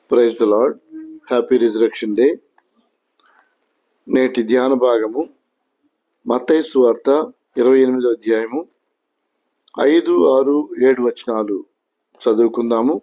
Praise the lord. Happy resurrection day. నేటి ధ్యాన భాగము మత్తయి సువార్త 28వ అధ్యాయము 5, 6, 7 వచనాలు చదువుకుందాము.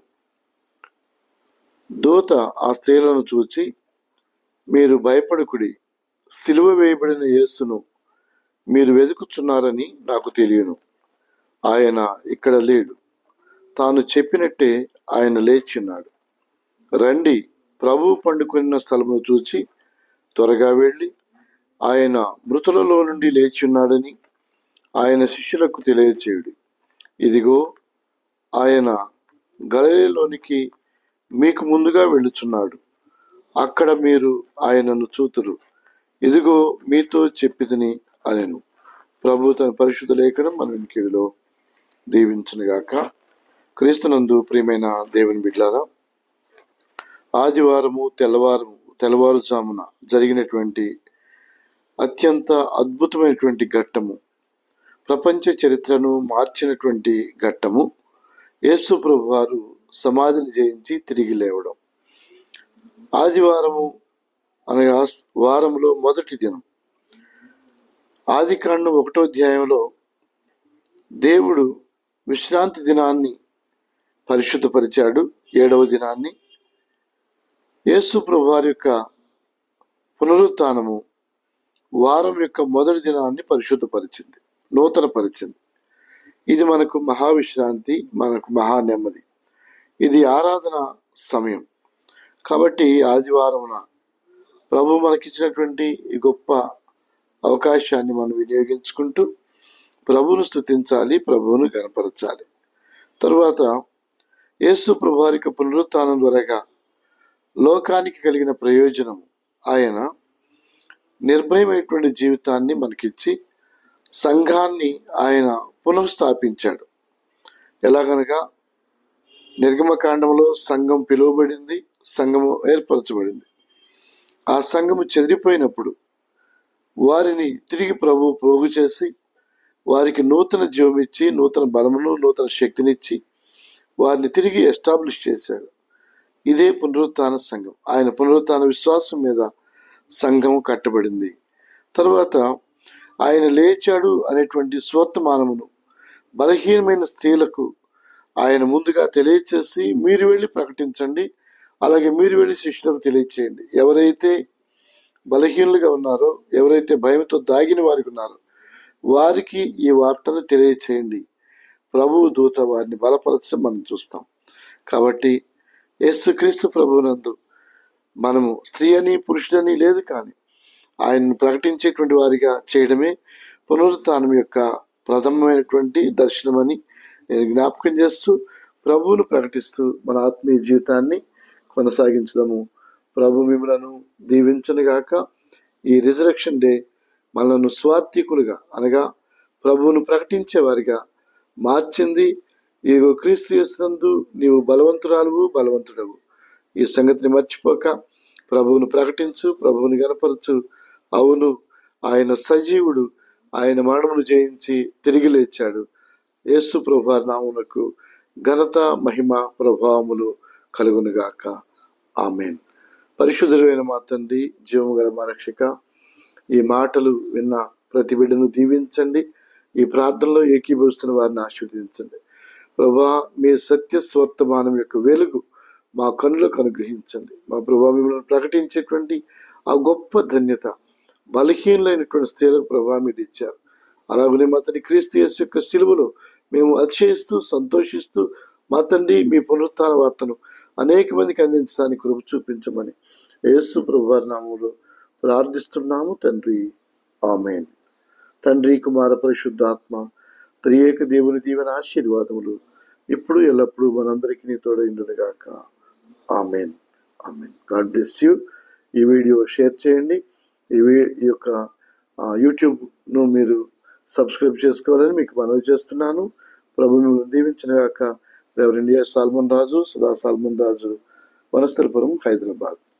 దూత ఆ స్త్రీలను చూచి, మీరు భయపడకుడి, సిలువ వేయబడిన యేసును మీరు వెతుకుచున్నారని నాకు తెలియను. ఆయన ఇక్కడ లేడు. తాను చెప్పినట్టే ఆయన లేచిన్నాడు. రండి, ప్రభువు పండుకొనిన స్థలమును చూచి త్వరగా వెళ్ళి ఆయన మృతులలో నుండి లేచిన్నాడని ఆయన శిష్యులకు తెలియచేయుడి. ఇదిగో, ఆయన గలిలయలోనికి మీకు ముందుగా వెళ్ళుచున్నాడు. అక్కడ మీరు ఆయనను చూతురు. ఇదిగో మీతో చెప్పితిని అనెను. ప్రభు తన పరిశుద్ధ లేఖనం మన వినికిడిలో దీవించునుగాక. క్రీస్తునందు ప్రియమైన దేవుని బిడ్డలారా, ఆదివారము తెల్లవారుజామున జరిగినటువంటి అత్యంత అద్భుతమైనటువంటి ఘట్టము, ప్రపంచ చరిత్రను మార్చినటువంటి ఘట్టము, యేసు ప్రభు వారు సమాధిని జయించి తిరిగి లేవడం. ఆదివారము అనగా వారంలో మొదటి దినం. ఆదికాండం 1వ అధ్యాయంలో దేవుడు విశ్రాంతి దినాన్ని పరిశుద్ధపరిచాడు. 7వ దినాన్ని యేసు ప్రభు వారి యొక్క పునరుత్థానము వారం యొక్క మొదటి దినాన్ని పరిశుద్ధపరిచింది, నూతనపరిచింది. ఇది మనకు మహావిశ్రాంతి, మనకు మహా నెమ్మది. ఇది ఆరాధన సమయం. కాబట్టి ఆదివారమున ప్రభు మనకిచ్చినటువంటి ఈ గొప్ప అవకాశాన్ని మనం వినియోగించుకుంటూ ప్రభువును స్తుతించాలి, ప్రభువును గణపరచాలి. తరువాత యేసు ప్రభు వారి యొక్క పునరుత్థానం ద్వారా లోకానికి కలిగిన ప్రయోజనం, ఆయన నిర్భయమైనటువంటి జీవితాన్ని మనకిచ్చి సంఘాన్ని ఆయన పునఃస్థాపించాడు. ఎలాగనగా నిర్గమకాండంలో సంఘం పిలువబడింది, సంఘము ఏర్పరచబడింది. ఆ సంఘము చెదిరిపోయినప్పుడు వారిని తిరిగి ప్రభు ప్రోగు చేసి వారికి నూతన జీవం ఇచ్చి, నూతన బలమును, నూతన శక్తినిచ్చి వారిని తిరిగి ఎస్టాబ్లిష్ చేశాడు. ఇదే పునరుత్థాన సంఘం. ఆయన పునరుత్థాన విశ్వాసం మీద సంఘం కట్టబడింది. తర్వాత ఆయన లేచాడు అనేటువంటి స్వర్తమానమును బలహీనమైన స్త్రీలకు ఆయన ముందుగా తెలియచేసి, మీరు వెళ్ళి ప్రకటించండి, అలాగే మీరు వెళ్ళి శిష్యులకు తెలియచేయండి. ఎవరైతే బలహీనులుగా ఉన్నారో, ఎవరైతే భయంతో దాగిన వారికి ఉన్నారో వారికి ఈ వార్తను తెలియచేయండి. ప్రభువు దూత వారిని బలపరచడం మనం చూస్తాం. కాబట్టి యేసుక్రీస్తు ప్రభువునందు మనము స్త్రీ అని పురుషుడని లేదు, కానీ ఆయనను ప్రకటించేటువంటి వారిగా చేయడమే పునరుత్థానం యొక్క ప్రథమమైనటువంటి దర్శనమని నేను జ్ఞాపకం చేస్తూ ప్రభువును ప్రకటిస్తూ మన ఆత్మీయ జీవితాన్ని కొనసాగించడము. ప్రభు మిమ్మలను దీవించనుగాక. ఈ రిజరక్షన్ డే మనను స్వార్థికులుగా అనగా ప్రభువును ప్రకటించే వారిగా మార్చింది. ఇదిగో క్రీస్తు యేసునందు నీవు బలవంతురాలువు, బలవంతుడవు. ఈ సంగతిని మర్చిపోక ప్రభువును ప్రకటించు, ప్రభువుని గణపరచు. అవును, ఆయన సజీవుడు, ఆయన మరణమును జయించి తిరిగి లేచాడు. యేసు ప్రభు నామమునకు ఘనత, మహిమ, ప్రభావములు కలుగునుగాక. ఆమేన్. పరిశుద్ధుడైన మా తండ్రి, జీవము గల మా రక్షక, ఈ మాటలు విన్న ప్రతి బిడ్డను దీవించండి. ఈ ప్రార్థనలో ఏకీభవిస్తున్న వారిని ఆశీర్వదించండి. ప్రభా, మీ సత్య స్వర్తమానం యొక్క వెలుగు మా కనులకు అనుగ్రహించండి. మా ప్రభా, మిమ్మల్ని ప్రకటించేటువంటి ఆ గొప్ప ధన్యత బలహీనులైనటువంటి స్త్రీలకు ప్రభా మీరు ఇచ్చారు. అలాగనే మా తండ్రి క్రీస్తు యేసు యొక్క సిలువలో మేము అతిశయిస్తూ సంతోషిస్తూ మా తండ్రి మీ పునరుత్థాన వార్తను అనేక మందికి అందించడానికి కృప చూపించమని యేసు ప్రభువు నామములో ప్రార్థిస్తున్నాము తండ్రి. ఆమేన్. తండ్రి, కుమార, పరిశుద్ధాత్మ త్రియేక దేవుని దీవెన ఆశీర్వాదములు ఇప్పుడు ఎల్లప్పుడూ మనందరికీ తోడైండునుగాక. Amen. Amen. God bless you. ఈ వీడియో షేర్ చేయండి. ఈ యొక్క యూట్యూబ్ను మీరు సబ్స్క్రైబ్ చేసుకోవాలని మీకు మనవి చేస్తున్నాను. ప్రభు మిమ్మల్ని దీవించునుగాక. Reverend S. Solomon Raju, Sudha Solomon Raju, Vanasthalipuram, Hyderabad.